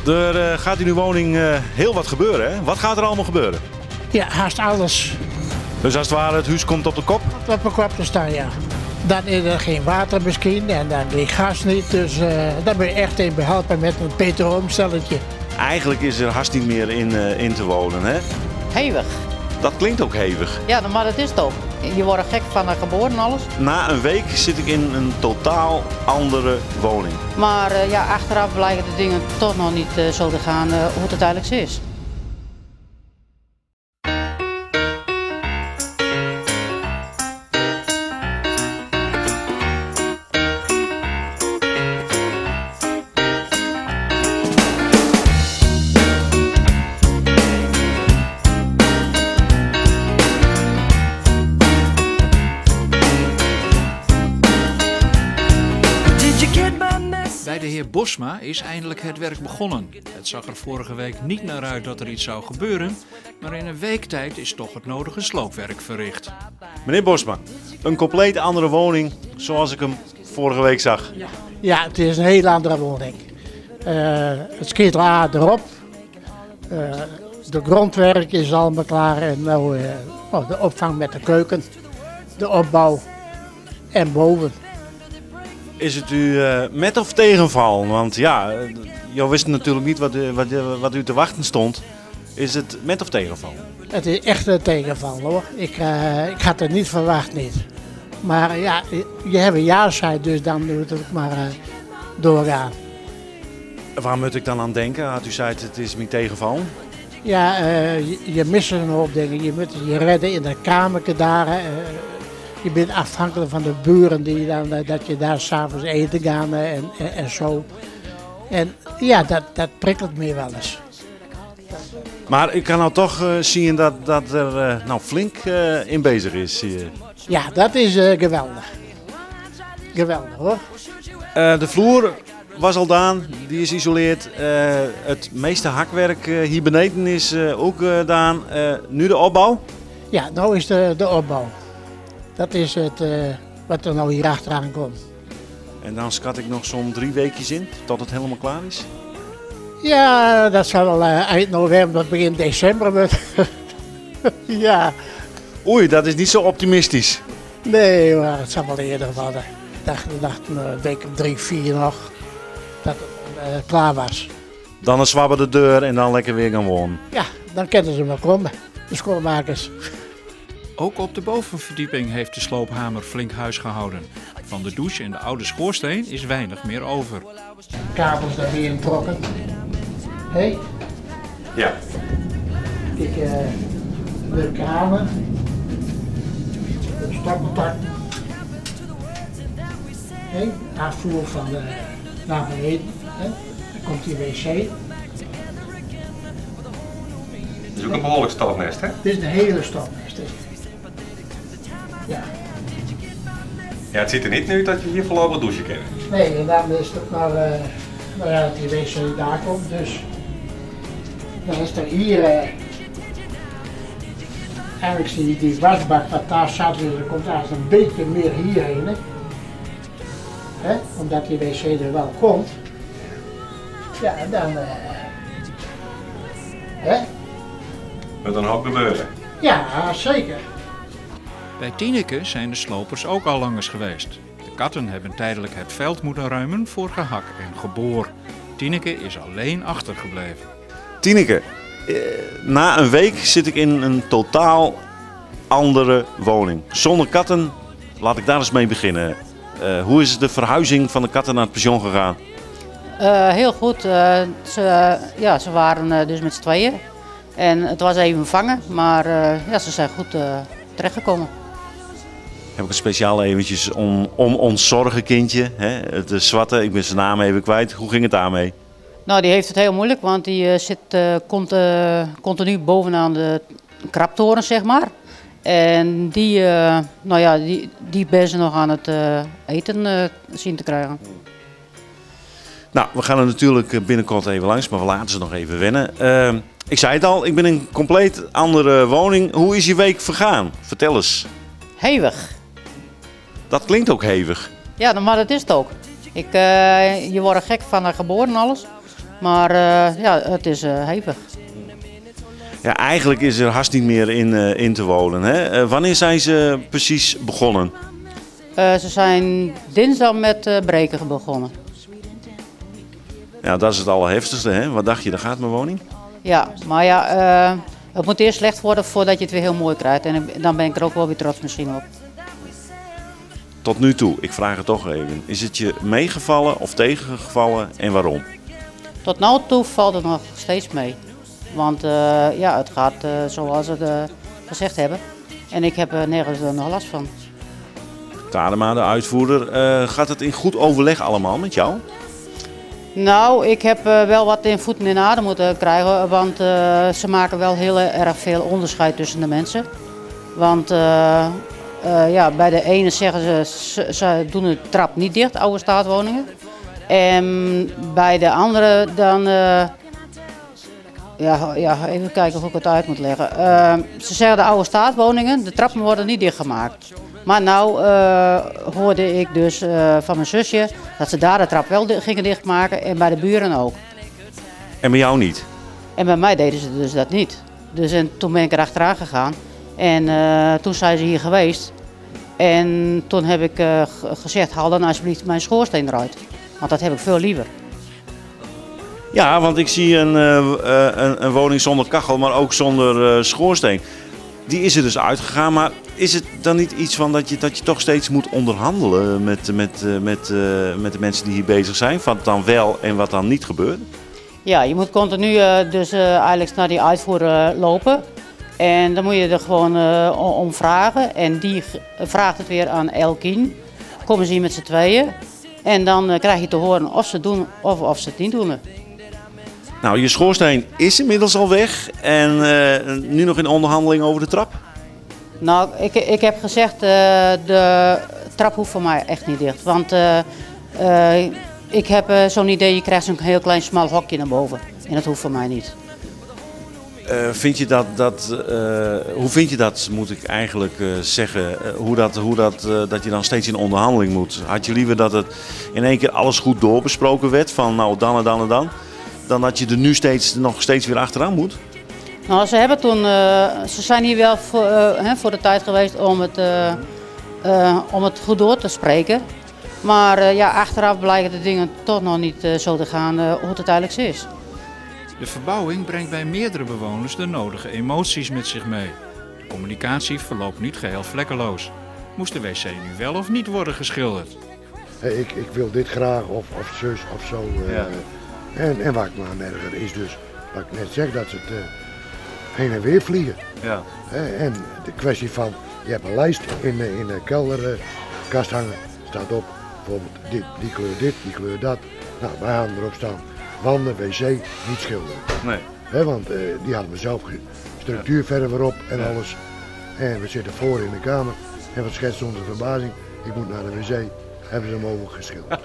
Er gaat in uw woning heel wat gebeuren, hè? Wat gaat er allemaal gebeuren? Ja, haast alles. Dus als het ware, het huis komt op de kop? Op mijn kop te staan, ja. Dan is er geen water misschien en dan ligt gas niet. Dus daar ben je echt in behelpen met een petroleumstelletje. Eigenlijk is er haast niet meer in te wonen, hè? Hevig. Dat klinkt ook hevig. Ja, maar dat is het ook. Je wordt gek van geboren en alles. Na een week zit ik in een totaal andere woning. Maar ja, achteraf blijken de dingen toch nog niet zo te gaan hoe het uiteindelijk is. Bij de heer Bosma is eindelijk het werk begonnen. Het zag er vorige week niet naar uit dat er iets zou gebeuren, maar in een week tijd is toch het nodige sloopwerk verricht. Meneer Bosma, een compleet andere woning zoals ik hem vorige week zag. Ja, het is een hele andere woning. Het schiet erop. De grondwerk is allemaal klaar en nou, de opvang met de keuken, de opbouw en boven. Is het u met of tegenval? Want ja, je wist natuurlijk niet wat u te wachten stond. Is het met of tegenval? Het is echt een tegenval hoor. Ik had het niet verwacht niet. Maar ja, je hebt een jaarstijd, dus dan moet het ook maar doorgaan. Waar moet ik dan aan denken? Had u zei het is mijn tegenval. Ja, je mist een hoop dingen. Je moet je redden in de kamerke daar. Je bent afhankelijk van de buren die dan, dat je daar s'avonds eten gaan en zo. En ja, dat prikkelt me wel eens. Maar ik kan nou toch zien dat er nou flink in bezig is. Ja, dat is geweldig. Geweldig hoor. De vloer was al gedaan, die is geïsoleerd. Het meeste hakwerk hier beneden is ook gedaan. Nu de opbouw? Ja, nou is de opbouw. Dat is het wat er nou hier achteraan komt. En dan schat ik nog zo'n 3 weekjes in, tot het helemaal klaar is? Ja, dat zal wel eind november, begin december worden. Ja. Oei, dat is niet zo optimistisch. Nee, maar het zal wel eerder worden. Ik dacht een week of 3, 4 nog, dat het klaar was. Dan een zwabber de deur en dan lekker weer gaan wonen. Ja, dan kunnen ze maar komen, de schoonmakers. Ook op de bovenverdieping heeft de sloophamer flink huis gehouden. Van de douche en de oude schoorsteen is weinig meer over. Kabels daar weer in trokken. Hé? Ja. Kijk, de kranen. De stopcontact. Hé? Afvoer van naar beneden. Hé? Dan komt die wc. Het is ook een behoorlijk stopnest, hè? Dit is de hele stopnest. Ja. Ja, het ziet er niet nu dat je hier voorlopig douchen kan. Nee, en dan is het maar, nou ja, dat die wc daar komt, dus dan is er hier, eigenlijk zie je die wasbak wat daar zat, dus er komt eigenlijk een beetje meer hierheen, hè? Omdat die wc er wel komt. Ja, en dan, hè? Met een hoop gebeuren. Ja, zeker. Bij Tineke zijn de slopers ook al langers geweest. De katten hebben tijdelijk het veld moeten ruimen voor gehak en geboor. Tineke is alleen achtergebleven. Tineke, na een week zit ik in een totaal andere woning. Zonder katten, laat ik daar eens mee beginnen. Hoe is de verhuizing van de katten naar het pension gegaan? Heel goed. Ze waren dus met z'n tweeën. En het was even vangen, maar ja, ze zijn goed terechtgekomen. Heb ik het speciaal eventjes om ons zorgenkindje, hè? Het zwarte, ik ben zijn naam even kwijt. Hoe ging het daarmee? Nou, die heeft het heel moeilijk, want die zit continu bovenaan de kraptoren, zeg maar. En die ben ze nog aan het eten zien te krijgen. Nou, we gaan er natuurlijk binnenkort even langs, maar we laten ze nog even wennen. Ik zei het al, ik ben in een compleet andere woning. Hoe is je week vergaan? Vertel eens. Hevig. Dat klinkt ook hevig. Ja, maar dat is het ook. Je wordt gek van geboren en alles. Maar ja, het is hevig. Ja, eigenlijk is er haast niet meer in te wonen. Hè? Wanneer zijn ze precies begonnen? Ze zijn dinsdag met breken begonnen. Ja, dat is het allerheftigste. Hè? Wat dacht je, daar gaat mijn woning? Ja, maar ja, het moet eerst slecht worden voordat je het weer heel mooi krijgt. En dan ben ik er ook wel weer trots misschien op. Tot nu toe, ik vraag het toch even. Is het je meegevallen of tegengevallen en waarom? Tot nu toe valt het nog steeds mee. Want ja, het gaat zoals ze het gezegd hebben. En ik heb nergens nog last van. Tadema, de uitvoerder, gaat het in goed overleg allemaal met jou? Nou, ik heb wel wat in voeten in adem moeten krijgen. Want ze maken wel heel erg veel onderscheid tussen de mensen. Want ja, bij de ene zeggen ze doen de trap niet dicht, oude staatwoningen. En bij de andere dan, ja, even kijken hoe ik het uit moet leggen. Ze zeggen de oude staatwoningen, de trappen worden niet dichtgemaakt. Maar nou hoorde ik dus van mijn zusje dat ze daar de trap wel gingen dichtmaken en bij de buren ook. En bij jou niet? En bij mij deden ze dus dat niet. Dus toen ben ik er achteraan gegaan en toen zijn ze hier geweest. En toen heb ik gezegd, haal dan alsjeblieft mijn schoorsteen eruit. Want dat heb ik veel liever. Ja, want ik zie een woning zonder kachel, maar ook zonder schoorsteen. Die is er dus uitgegaan, maar is het dan niet iets van dat je toch steeds moet onderhandelen met de mensen die hier bezig zijn? Wat dan wel en wat dan niet gebeurt? Ja, je moet continu dus eigenlijk naar die uitvoerder lopen. En dan moet je er gewoon om vragen. En die vraagt het weer aan Elkien. Komen ze hier met z'n tweeën. En dan krijg je te horen of ze het doen of ze het niet doen. Nou, je schoorsteen is inmiddels al weg. En nu nog in onderhandeling over de trap? Nou, ik heb gezegd, de trap hoeft voor mij echt niet dicht. Want ik heb zo'n idee, je krijgt zo'n heel klein smal hokje naar boven. En dat hoeft voor mij niet. Vind je hoe vind je dat, moet ik eigenlijk zeggen, dat je dan steeds in onderhandeling moet? Had je liever dat het in één keer alles goed doorbesproken werd, van nou dan en dan en dan dat je er nu nog steeds weer achteraan moet? Nou, ze zijn hier wel voor de tijd geweest om het goed door te spreken. Maar ja, achteraf blijken de dingen toch nog niet zo te gaan hoe het uiteindelijk is. De verbouwing brengt bij meerdere bewoners de nodige emoties met zich mee. De communicatie verloopt niet geheel vlekkeloos. Moest de wc nu wel of niet worden geschilderd? Ik wil dit graag of zus of zo. Ja. En waar ik me aan erger is dus, wat ik net zeg, dat ze het heen en weer vliegen. Ja. En de kwestie van, je hebt een lijst in de kelderkast hangen, staat op bijvoorbeeld die kleur dit, die kleur dat. Nou, wij hadden erop staan, wanden, wc, niet schilderen. Nee. Want die hadden we zelf structuurverf erop en alles. En we zitten voor in de kamer en wat schetst onze verbazing, ik moet naar de wc, hebben ze hem over geschilderd.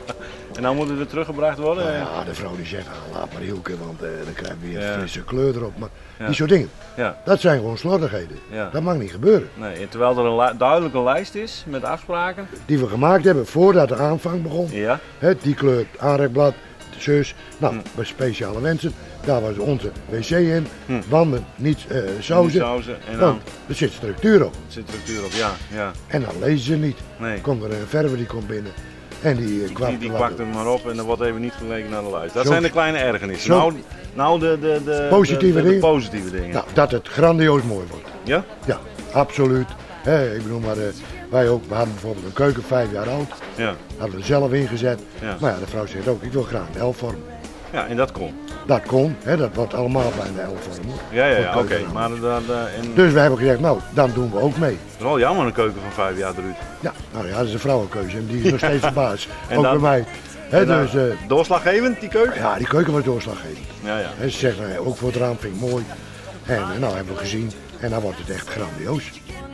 En dan moet het weer teruggebracht worden? Nou ja, de vrouw die zegt, laat maar Hielke, want dan krijgen we weer een frisse kleur erop. Maar die soort dingen, dat zijn gewoon slordigheden. Ja. Dat mag niet gebeuren. Nee, en terwijl er een duidelijke lijst is met afspraken. Die we gemaakt hebben voordat de aanvang begon. Ja. Die kleur, aanrekblad, de zus. Nou, bij speciale wensen, daar was onze wc in. Wanden, niet sauzen. En dan... er zit structuur op. Er zit structuur op, ja. En dan lezen ze niet. Nee. Komt er een verver die komt binnen. En die kwakt hem maar op en er wordt even niet geleken naar de lijst. Dat zijn de kleine ergernissen. Nou de positieve dingen. Positieve dingen. Nou, dat het grandioos mooi wordt. Ja? Ja, absoluut. Ik bedoel maar, wij ook, we hadden bijvoorbeeld een keuken 5 jaar oud. Ja. Hadden we zelf ingezet. Ja. Maar ja, de vrouw zegt ook, ik wil graag een L-vorm. Ja, en dat kon? Dat kon, dat wordt allemaal bij een L-vorm. Ja, oké. Maar Dus we hebben gezegd, nou, dan doen we ook mee. Het is wel jammer, een keuken van 5 jaar eruit. Ja, nou ja, dat is een vrouwenkeuze en die is nog steeds de baas. Ook bij mij. Dus, doorslaggevend, die keuken? Ja, die keuken was doorslaggevend. Ja. En ze zegt, ook voor het raam vind ik mooi. En nou hebben we gezien en dan wordt het echt grandioos.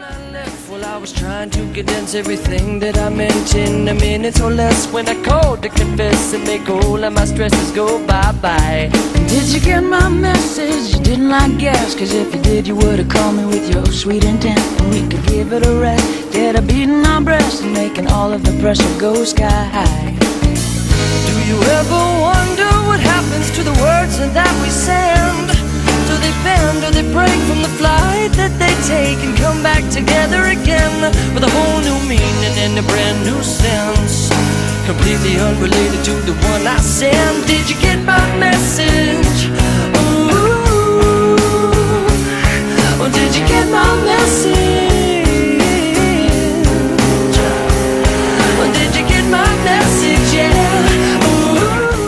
Well, I was trying to condense everything that I meant in a minute or less when I called to confess and make all of my stresses go bye-bye. Did you get my message? You didn't, I guess, cause if you did you would have called me with your sweet intent and we could give it a rest. Instead of beating our breasts and making all of the pressure go sky high. Do you ever wonder what happens to take and come back together again with a whole new meaning and a brand new sense, completely unrelated to the one I sent. Did you get my message? Ooh, oh, did you get my message? Oh, did you get my message? Yeah. Ooh.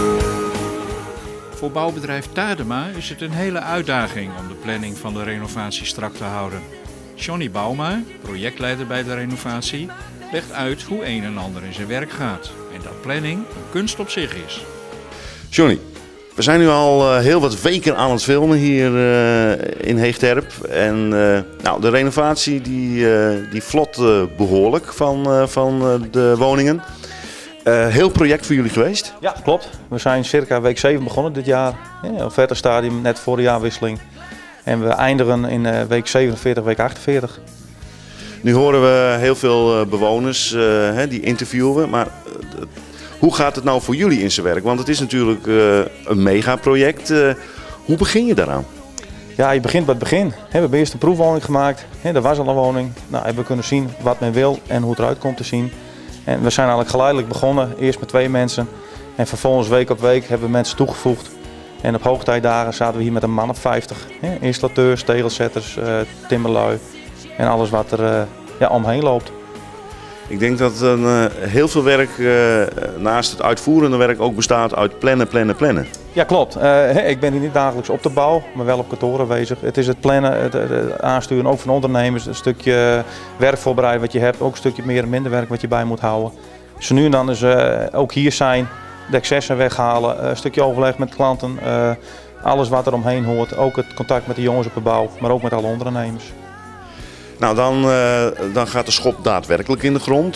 Voor bouwbedrijf Tadema is het een hele uitdaging om de planning van de renovatie strak te houden. Johnny Bauma, projectleider bij de renovatie, legt uit hoe een en ander in zijn werk gaat. En dat planning een kunst op zich is. Johnny, we zijn nu al heel wat weken aan het filmen hier in Heegterp. En nou, de renovatie die vlot behoorlijk van de woningen. Heel project voor jullie geweest? Ja, klopt. We zijn circa week 7 begonnen dit jaar. Ja, offerte stadium net voor de jaarwisseling. En we eindigen in week 47, week 48. Nu horen we heel veel bewoners die interviewen. Maar hoe gaat het nou voor jullie in zijn werk? Want het is natuurlijk een megaproject. Hoe begin je daaraan? Ja, je begint bij het begin. We hebben eerst een proefwoning gemaakt. Er was al een woning. Nou, hebben we kunnen zien wat men wil en hoe het eruit komt te zien. En we zijn eigenlijk geleidelijk begonnen. Eerst met 2 mensen. En vervolgens week op week hebben we mensen toegevoegd. En op hoogtijdagen zaten we hier met een man of 50. Installateurs, tegelzetters, timmerlui en alles wat er omheen loopt. Ik denk dat heel veel werk naast het uitvoerende werk ook bestaat uit plannen. Ja, klopt. Ik ben hier niet dagelijks op de bouw, maar wel op kantoor aanwezig. Het is het plannen, het aansturen ook van ondernemers, een stukje werkvoorbereiden wat je hebt, ook een stukje meer en minder werk wat je bij moet houden. Dus nu en dan is ook hier zijn, de excessen weghalen, een stukje overleg met klanten, alles wat er omheen hoort. Ook het contact met de jongens op de bouw, maar ook met alle ondernemers. Nou, dan gaat de schop daadwerkelijk in de grond,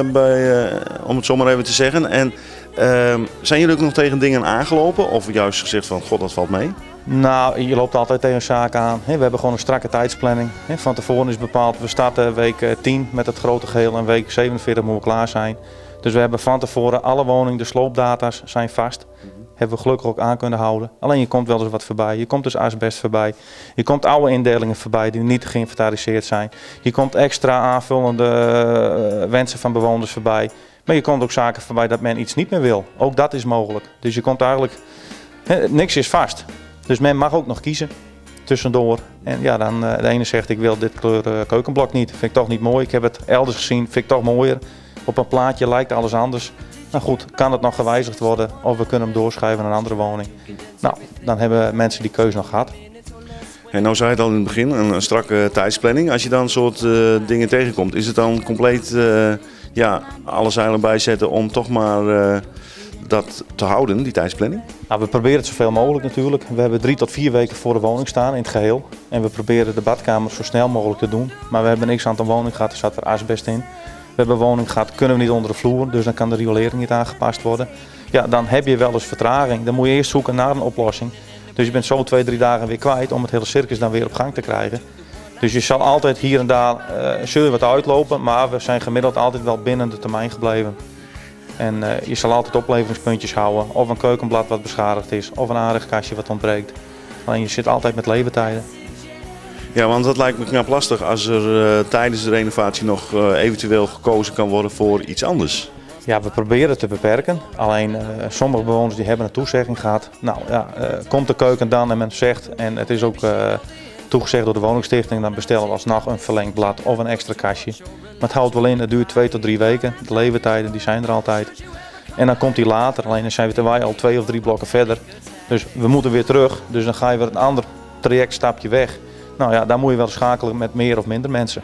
om het zo maar even te zeggen. En zijn jullie ook nog tegen dingen aangelopen of juist gezegd van god, dat valt mee? Nou, je loopt altijd tegen zaken aan. We hebben gewoon een strakke tijdsplanning. Van tevoren is bepaald, we starten week 10 met het grote geheel en week 47 moeten we klaar zijn. Dus we hebben van tevoren alle woningen, de sloopdata's zijn vast. Hebben we gelukkig ook aan kunnen houden. Alleen je komt wel eens wat voorbij. Je komt dus asbest voorbij. Je komt oude indelingen voorbij die niet geïnventariseerd zijn. Je komt extra aanvullende wensen van bewoners voorbij. Maar je komt ook zaken voorbij dat men iets niet meer wil. Ook dat is mogelijk. Dus je komt eigenlijk, niks is vast. Dus men mag ook nog kiezen tussendoor. En ja, dan de ene zegt ik wil dit kleur keukenblok niet. Vind ik toch niet mooi. Ik heb het elders gezien, vind ik toch mooier. Op een plaatje lijkt alles anders. Nou goed, kan het nog gewijzigd worden of we kunnen hem doorschrijven naar een andere woning. Nou, dan hebben mensen die keuze nog gehad. En nou zei je het al in het begin, een strakke tijdsplanning. Als je dan soort dingen tegenkomt, is het dan compleet alle zeilen bijzetten om toch maar dat te houden, die tijdsplanning? Nou, we proberen het zoveel mogelijk natuurlijk. We hebben 3 tot 4 weken voor de woning staan in het geheel. En we proberen de badkamer zo snel mogelijk te doen. Maar we hebben niks aan de woning gehad, er zat er asbest in. We hebben een woning gehad, kunnen we niet onder de vloer, dus dan kan de riolering niet aangepast worden. Ja, dan heb je wel eens vertraging. Dan moet je eerst zoeken naar een oplossing. Dus je bent zo 2-3 dagen weer kwijt om het hele circus dan weer op gang te krijgen. Dus je zal altijd hier en daar zul je wat uitlopen, maar we zijn gemiddeld altijd wel binnen de termijn gebleven. En je zal altijd opleveringspuntjes houden, of een keukenblad wat beschadigd is, of een aanrechtkastje wat ontbreekt. Alleen je zit altijd met leeftijden. Ja, want dat lijkt me knap lastig als er tijdens de renovatie nog eventueel gekozen kan worden voor iets anders. Ja, we proberen het te beperken. Alleen sommige bewoners die hebben een toezegging gehad. Nou ja, komt de keuken dan en men zegt, en het is ook toegezegd door de woningstichting, dan bestellen we alsnog een verlengd blad of een extra kastje. Maar het houdt wel in, het duurt 2 tot 3 weken. De leeftijden die zijn er altijd. En dan komt die later, alleen dan zijn we al 2 of 3 blokken verder. Dus we moeten weer terug, dus dan ga je weer een ander trajectstapje weg. Nou ja, daar moet je wel schakelen met meer of minder mensen.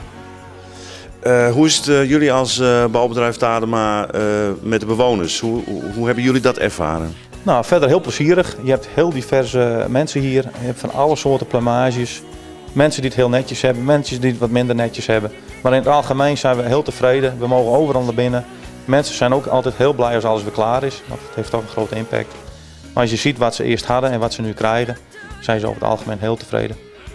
Hoe is het jullie als bouwbedrijf Tadema met de bewoners? Hoe hebben jullie dat ervaren? Nou, verder heel plezierig. Je hebt heel diverse mensen hier. Je hebt van alle soorten plamages. Mensen die het heel netjes hebben, mensen die het wat minder netjes hebben. Maar in het algemeen zijn we heel tevreden. We mogen overal naar binnen. Mensen zijn ook altijd heel blij als alles weer klaar is. Want het heeft toch een grote impact. Maar als je ziet wat ze eerst hadden en wat ze nu krijgen, zijn ze over het algemeen heel tevreden.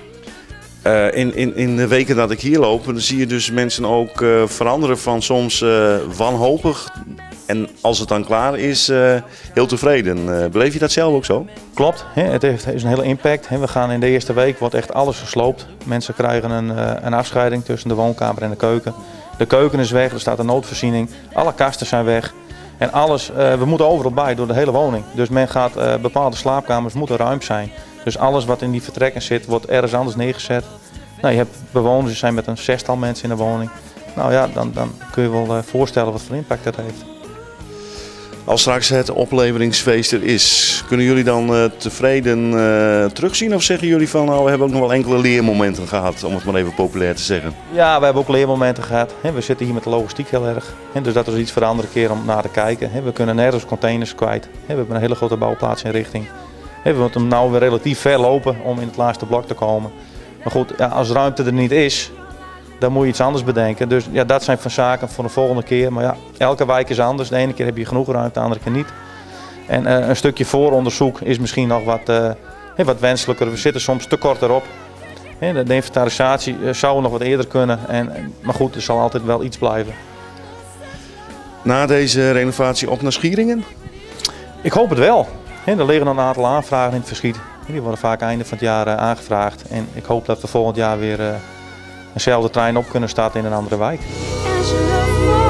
In de weken dat ik hier loop, dan zie je dus mensen ook veranderen van soms wanhopig En als het dan klaar is, heel tevreden. Beleef je dat zelf ook zo? Klopt, het is een hele impact. We gaan in de eerste week wordt echt alles gesloopt. Mensen krijgen een afscheiding tussen de woonkamer en de keuken. De keuken is weg, er staat een noodvoorziening, alle kasten zijn weg. En alles, we moeten overal bij door de hele woning. Dus men gaat, bepaalde slaapkamers moeten ruim zijn. Dus alles wat in die vertrekken zit, wordt ergens anders neergezet. Nou, je hebt bewoners, er zijn met een 6-tal mensen in de woning. Nou ja, dan kun je wel voorstellen wat voor impact dat heeft. Als straks het opleveringsfeest er is, kunnen jullie dan tevreden terugzien? Of zeggen jullie van, nou, we hebben ook nog wel enkele leermomenten gehad, om het maar even populair te zeggen? Ja, we hebben ook leermomenten gehd. We zitten hier met de logistiek heel erg. Dus dat is iets voor de andere keer om naar te kijken. We kunnen nergens containers kwijt. We hebben een hele grote bouwplaatsinrichting. We moeten hem nou weer relatief ver lopen om in het laatste blok te komen. Maar goed, ja, als ruimte er niet is, dan moet je iets anders bedenken. Dus ja, dat zijn van zaken voor de volgende keer. Maar ja, elke wijk is anders. De ene keer heb je genoeg ruimte, de andere keer niet. En een stukje vooronderzoek is misschien nog wat wenselijker. We zitten soms te kort erop. De inventarisatie zou nog wat eerder kunnen. Maar goed, er zal altijd wel iets blijven. Na deze renovatie op naar Schieringen? Ik hoop het wel. Er liggen een aantal aanvragen in het verschiet. Die worden vaak einde van het jaar aangevraagd. En ik hoop dat we volgend jaar weer eenzelfde trein op kunnen starten in een andere wijk.